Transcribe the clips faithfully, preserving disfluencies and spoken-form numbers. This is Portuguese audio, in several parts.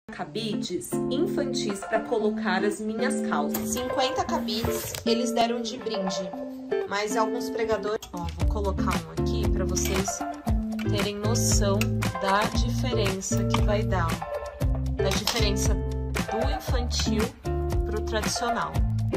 Cabides infantis para colocar as minhas calças. cinquenta cabides eles deram de brinde, mas alguns pregadores... Ó, vou colocar um aqui para vocês terem noção da diferença que vai dar, da diferença do infantil pro tradicional.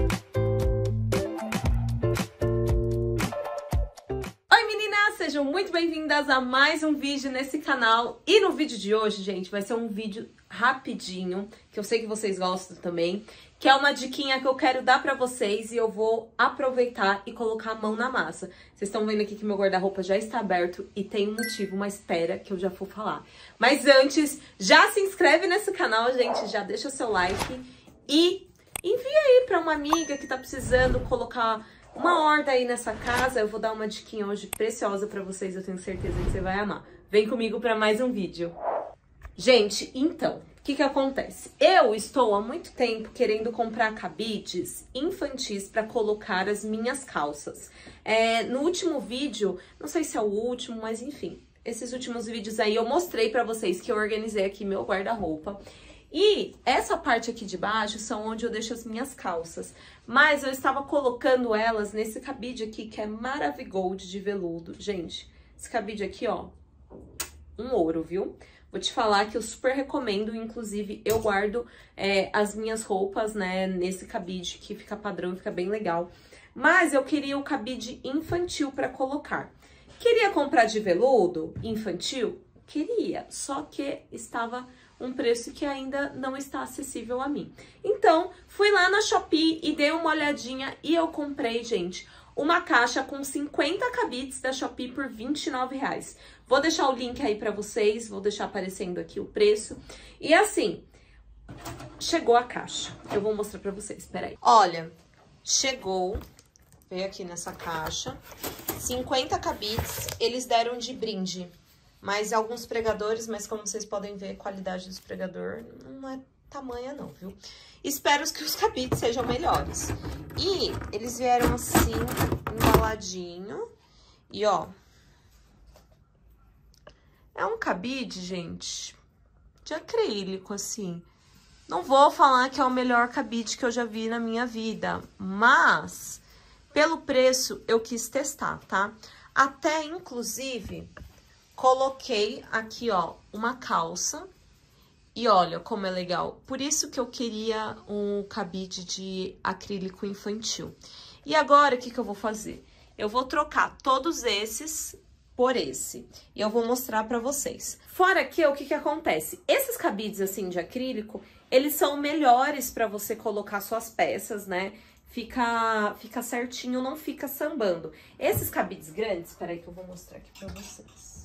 Sejam muito bem-vindas a mais um vídeo nesse canal. E no vídeo de hoje, gente, vai ser um vídeo rapidinho, que eu sei que vocês gostam também, que é uma diquinha que eu quero dar pra vocês e eu vou aproveitar e colocar a mão na massa. Vocês estão vendo aqui que meu guarda-roupa já está aberto e tem um motivo, uma espera que eu já vou falar. Mas antes, já se inscreve nesse canal, gente, já deixa seu like e envia aí pra uma amiga que tá precisando colocar uma horda aí nessa casa. Eu vou dar uma diquinha hoje preciosa pra vocês, eu tenho certeza que você vai amar. Vem comigo pra mais um vídeo. Gente, então, o que que acontece? Eu estou há muito tempo querendo comprar cabides infantis pra colocar as minhas calças. É, no último vídeo, não sei se é o último, mas enfim, esses últimos vídeos aí eu mostrei pra vocês que eu organizei aqui meu guarda-roupa. E essa parte aqui de baixo são onde eu deixo as minhas calças. Mas eu estava colocando elas nesse cabide aqui, que é Maravigold de veludo. Gente, esse cabide aqui, ó, um ouro, viu? Vou te falar que eu super recomendo, inclusive eu guardo é, as minhas roupas, né, nesse cabide, que fica padrão, fica bem legal. Mas eu queria o cabide infantil para colocar. Queria comprar de veludo infantil? Queria, só que estava um preço que ainda não está acessível a mim. Então, fui lá na Shopee e dei uma olhadinha e eu comprei, gente, uma caixa com cinquenta cabides da Shopee por vinte e nove reais. Vou deixar o link aí pra vocês, vou deixar aparecendo aqui o preço. E assim, chegou a caixa. Eu vou mostrar pra vocês, peraí. Olha, chegou, veio aqui nessa caixa, cinquenta cabides, eles deram de brinde. Mas alguns pregadores, mas como vocês podem ver, a qualidade dos pregadores não é tamanha não, viu? Espero que os cabides sejam melhores. E eles vieram assim, embaladinho. E ó, é um cabide, gente, de acrílico, assim. Não vou falar que é o melhor cabide que eu já vi na minha vida, mas pelo preço eu quis testar, tá? Até, inclusive, coloquei aqui, ó, uma calça. E olha como é legal. Por isso que eu queria um cabide de acrílico infantil. E agora, o que que eu vou fazer? Eu vou trocar todos esses por esse. E eu vou mostrar pra vocês. Fora aqui, o que que acontece? Esses cabides, assim, de acrílico, eles são melhores pra você colocar suas peças, né? Fica, fica certinho, não fica sambando. Esses cabides grandes, peraí que eu vou mostrar aqui pra vocês.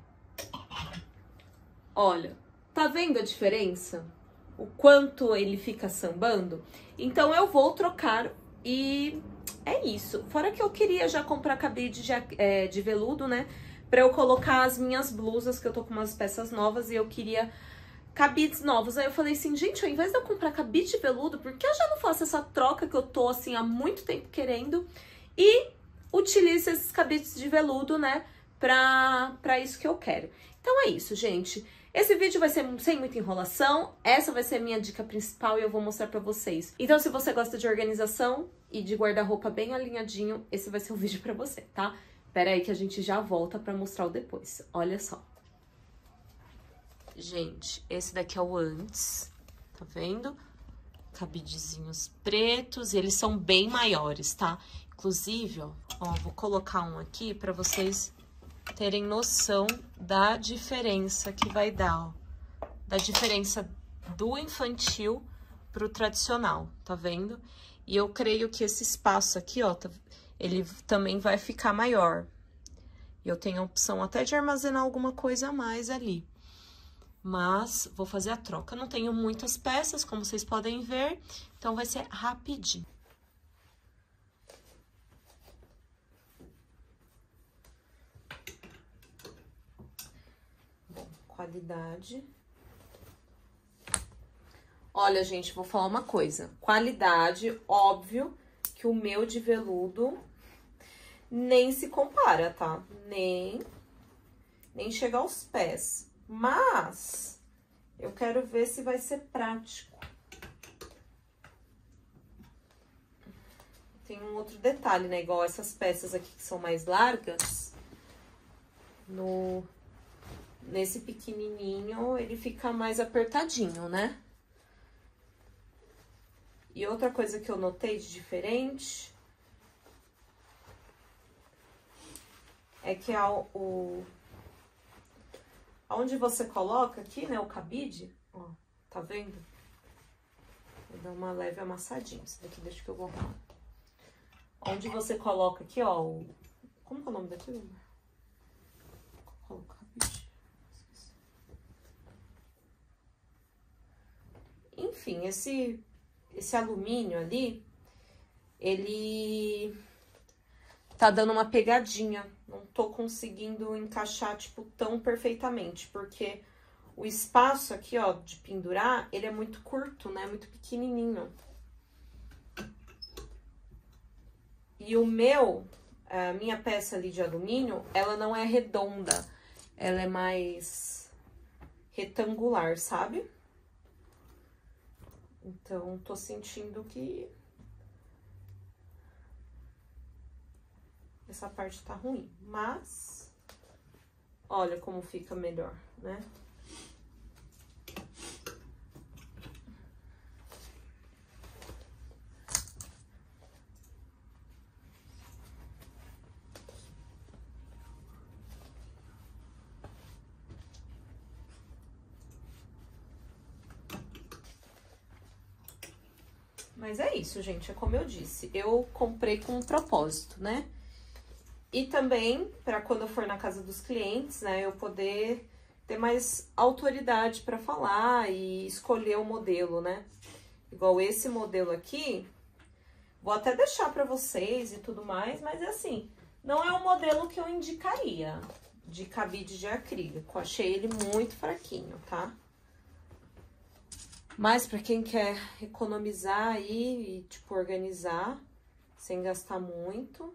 Olha, tá vendo a diferença? O quanto ele fica sambando? Então, eu vou trocar e é isso. Fora que eu queria já comprar cabide de, é, de veludo, né? Pra eu colocar as minhas blusas, que eu tô com umas peças novas e eu queria cabides novos. Aí eu falei assim, gente, ao invés de eu comprar cabide de veludo, por que eu já não faço essa troca que eu tô, assim, há muito tempo querendo? E utilizo esses cabides de veludo, né? Pra, pra isso que eu quero. Então, é isso, gente. Esse vídeo vai ser sem muita enrolação, essa vai ser a minha dica principal e eu vou mostrar pra vocês. Então, se você gosta de organização e de guarda-roupa bem alinhadinho, esse vai ser o vídeo pra você, tá? Pera aí que a gente já volta pra mostrar o depois. Olha só. Gente, esse daqui é o antes, tá vendo? Cabidezinhos pretos, eles são bem maiores, tá? Inclusive, ó, ó, vou colocar um aqui pra vocês terem noção da diferença que vai dar, ó. Da diferença do infantil pro tradicional, tá vendo? E eu creio que esse espaço aqui, ó, tá, ele também vai ficar maior. E eu tenho a opção até de armazenar alguma coisa a mais ali. Mas vou fazer a troca. Eu não tenho muitas peças, como vocês podem ver, então vai ser rapidinho. Qualidade. Olha, gente, vou falar uma coisa. Qualidade, óbvio que o meu de veludo nem se compara, tá? Nem, nem chega aos pés. Mas Eu quero ver se vai ser prático. Tem um outro detalhe, né? Igual essas peças aqui que são mais largas. No... Nesse pequenininho, ele fica mais apertadinho, né? E outra coisa que eu notei de diferente é que ao, o, onde você coloca aqui, né, o cabide, ó, tá vendo? Vou dar uma leve amassadinha. Isso daqui deixa que eu vou arrumar. Onde você coloca aqui, ó, o, como que é o nome daquilo? Coloca o cabide. Enfim, esse, esse alumínio ali, ele tá dando uma pegadinha. Não tô conseguindo encaixar, tipo, tão perfeitamente, porque o espaço aqui, ó, de pendurar, ele é muito curto, né? Muito pequenininho. E o meu, a minha peça ali de alumínio, ela não é redonda. Ela é mais retangular, sabe? Então, tô sentindo que essa parte tá ruim, mas olha como fica melhor, né? Mas é isso, gente, é como eu disse, eu comprei com um propósito, né? E também, para quando eu for na casa dos clientes, né, eu poder ter mais autoridade para falar e escolher o modelo, né? Igual esse modelo aqui, vou até deixar para vocês e tudo mais, mas é assim, não é um modelo que eu indicaria de cabide de acrílico, achei ele muito fraquinho, tá? Mas para quem quer economizar aí e, tipo, organizar sem gastar muito.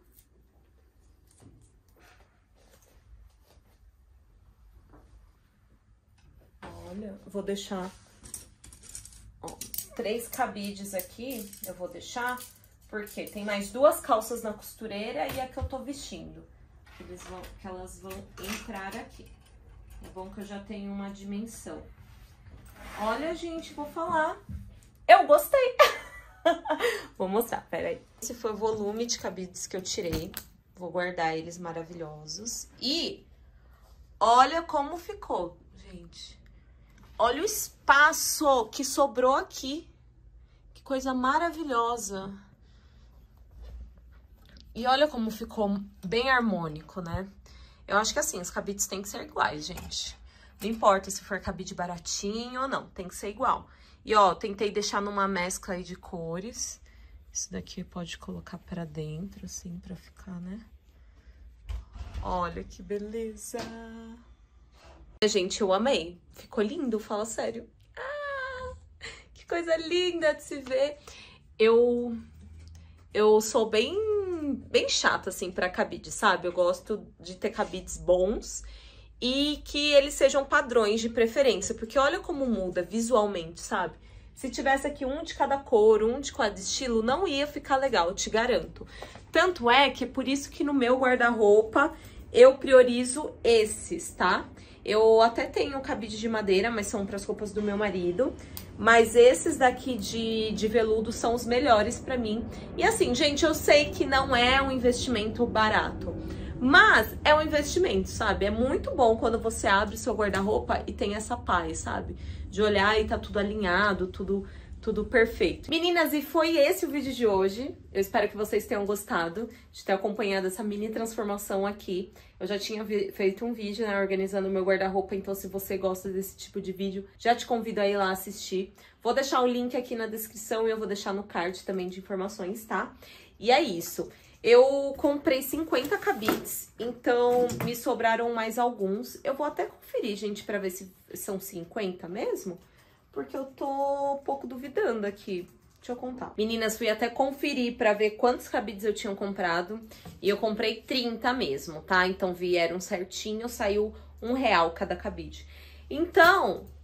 Olha, vou deixar, ó, três cabides aqui, eu vou deixar, porque tem mais duas calças na costureira e a que eu tô vestindo. Eles vão, que elas vão entrar aqui. É bom que eu já tenho uma dimensão. Olha, gente, vou falar. Eu gostei. Vou mostrar, peraí. Esse foi o volume de cabides que eu tirei. Vou guardar eles maravilhosos. E olha como ficou, gente. Olha o espaço que sobrou aqui. Que coisa maravilhosa. E olha como ficou bem harmônico, né? Eu acho que assim, os cabides têm que ser iguais, gente. Não importa se for cabide baratinho ou não, tem que ser igual. E, ó, tentei deixar numa mescla aí de cores. Isso daqui pode colocar pra dentro, assim, pra ficar, né? Olha que beleza! Gente, eu amei. Ficou lindo, fala sério. Ah, que coisa linda de se ver. Eu, eu sou bem, bem chata, assim, pra cabide, sabe? Eu gosto de ter cabides bons e que eles sejam padrões de preferência, porque olha como muda visualmente, sabe? Se tivesse aqui um de cada cor, um de cada estilo, não ia ficar legal, eu te garanto. Tanto é que é por isso que no meu guarda-roupa eu priorizo esses, tá? Eu até tenho cabide de madeira, mas são para as roupas do meu marido. Mas esses daqui de, de veludo são os melhores pra mim. E assim, gente, eu sei que não é um investimento barato, mas é um investimento, sabe? É muito bom quando você abre o seu guarda-roupa e tem essa paz, sabe? De olhar e tá tudo alinhado, tudo, tudo perfeito. Meninas, e foi esse o vídeo de hoje. Eu espero que vocês tenham gostado de ter acompanhado essa mini transformação aqui. Eu já tinha feito um vídeo, né, organizando o meu guarda-roupa, então se você gosta desse tipo de vídeo, já te convido a ir lá assistir. Vou deixar o link aqui na descrição e eu vou deixar no card também de informações, tá? E é isso. Eu comprei cinquenta cabides, então me sobraram mais alguns. Eu vou até conferir, gente, pra ver se são cinquenta mesmo, porque eu tô um pouco duvidando aqui. Deixa eu contar. Meninas, fui até conferir pra ver quantos cabides eu tinha comprado. E eu comprei trinta mesmo, tá? Então vieram certinho, saiu um real cada cabide. Então,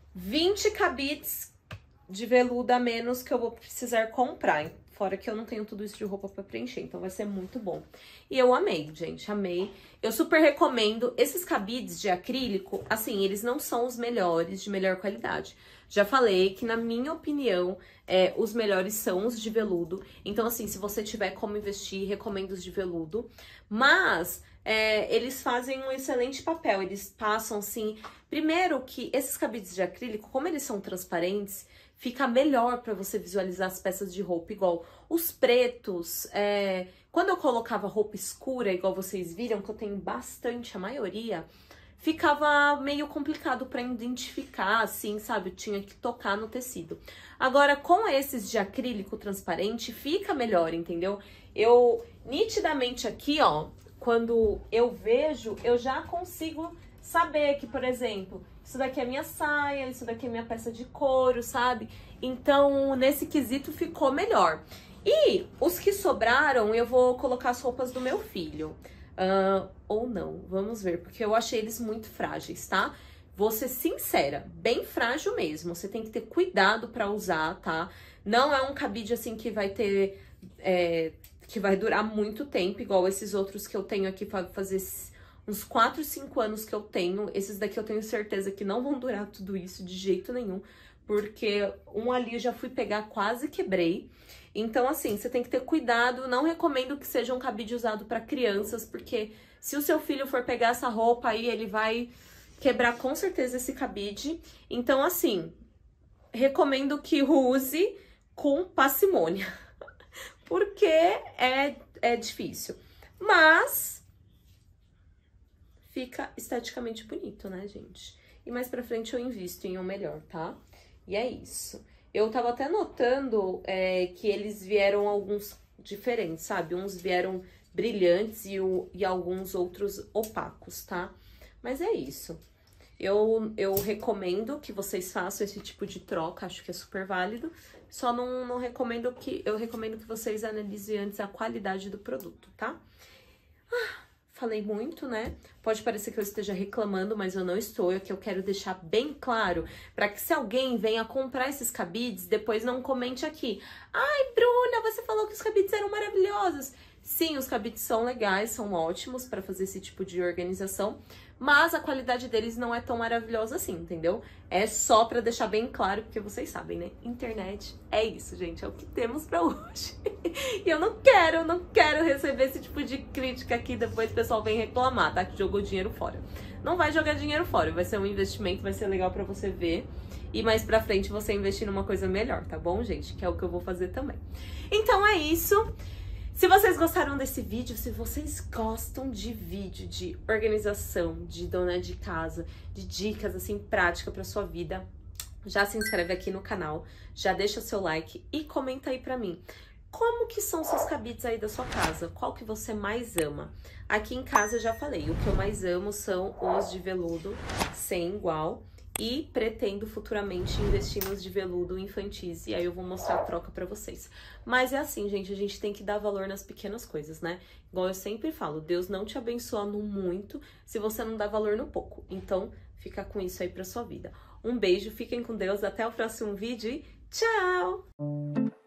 vinte cabides de veludo a menos que eu vou precisar comprar. Fora que eu não tenho tudo isso de roupa pra preencher, então vai ser muito bom. E eu amei, gente, amei. Eu super recomendo. Esses cabides de acrílico, assim, eles não são os melhores, de melhor qualidade. Já falei que, na minha opinião, é, os melhores são os de veludo. Então, assim, se você tiver como investir, recomendo os de veludo. Mas é, eles fazem um excelente papel. Eles passam, assim... Primeiro que esses cabides de acrílico, como eles são transparentes, fica melhor para você visualizar as peças de roupa, igual os pretos. É... Quando eu colocava roupa escura, igual vocês viram, que eu tenho bastante, a maioria... ficava meio complicado para identificar, assim, sabe? Eu tinha que tocar no tecido. Agora, com esses de acrílico transparente, fica melhor, entendeu? Eu, nitidamente aqui, ó, quando eu vejo, eu já consigo saber que, por exemplo, isso daqui é minha saia, isso daqui é minha peça de couro, sabe? Então, nesse quesito, ficou melhor. E os que sobraram, eu vou colocar as roupas do meu filho. Uh, ou não, vamos ver, porque eu achei eles muito frágeis, tá? Vou ser sincera, bem frágil mesmo, você tem que ter cuidado pra usar, tá? Não é um cabide assim que vai ter, é, que vai durar muito tempo, igual esses outros que eu tenho aqui pra fazer uns quatro, cinco anos que eu tenho. Esses daqui eu tenho certeza que não vão durar tudo isso de jeito nenhum, porque um ali eu já fui pegar, quase quebrei. Então, assim, você tem que ter cuidado. Não recomendo que seja um cabide usado para crianças, porque se o seu filho for pegar essa roupa aí, ele vai quebrar com certeza esse cabide. Então, assim, recomendo que use com parcimônia, porque é, é difícil. Mas fica esteticamente bonito, né, gente? E mais pra frente eu invisto em um melhor, tá? E é isso. Eu tava até notando é, que eles vieram alguns diferentes, sabe? Uns vieram brilhantes e, o, e alguns outros opacos, tá? Mas é isso. Eu, eu recomendo que vocês façam esse tipo de troca, acho que é super válido. Só não, não recomendo que... Eu recomendo que vocês analisem antes a qualidade do produto, tá? Ah... Falei muito, né? Pode parecer que eu esteja reclamando, mas eu não estou. É que eu quero deixar bem claro para que se alguém venha comprar esses cabides, depois não comente aqui. Ai, Bruna, você falou que os cabides eram maravilhosos. Sim, os cabides são legais, são ótimos para fazer esse tipo de organização, mas a qualidade deles não é tão maravilhosa assim, entendeu? É só pra deixar bem claro, porque vocês sabem, né? Internet é isso, gente, é o que temos pra hoje. E eu não quero, não quero receber esse tipo de crítica aqui, depois o pessoal vem reclamar, tá? Que jogou dinheiro fora. Não vai jogar dinheiro fora, vai ser um investimento, vai ser legal pra você ver. E mais pra frente você investir numa coisa melhor, tá bom, gente? Que é o que eu vou fazer também. Então é isso. Se vocês gostaram desse vídeo, se vocês gostam de vídeo de organização, de dona de casa, de dicas assim práticas para sua vida, já se inscreve aqui no canal, já deixa o seu like e comenta aí pra mim. Como que são seus cabides aí da sua casa? Qual que você mais ama? Aqui em casa eu já falei, o que eu mais amo são os de veludo sem igual. E pretendo futuramente investir nos de veludo infantis. E aí eu vou mostrar a troca pra vocês. Mas é assim, gente, a gente tem que dar valor nas pequenas coisas, né? Igual eu sempre falo, Deus não te abençoa no muito se você não dá valor no pouco. Então, fica com isso aí pra sua vida. Um beijo, fiquem com Deus, até o próximo vídeo e tchau!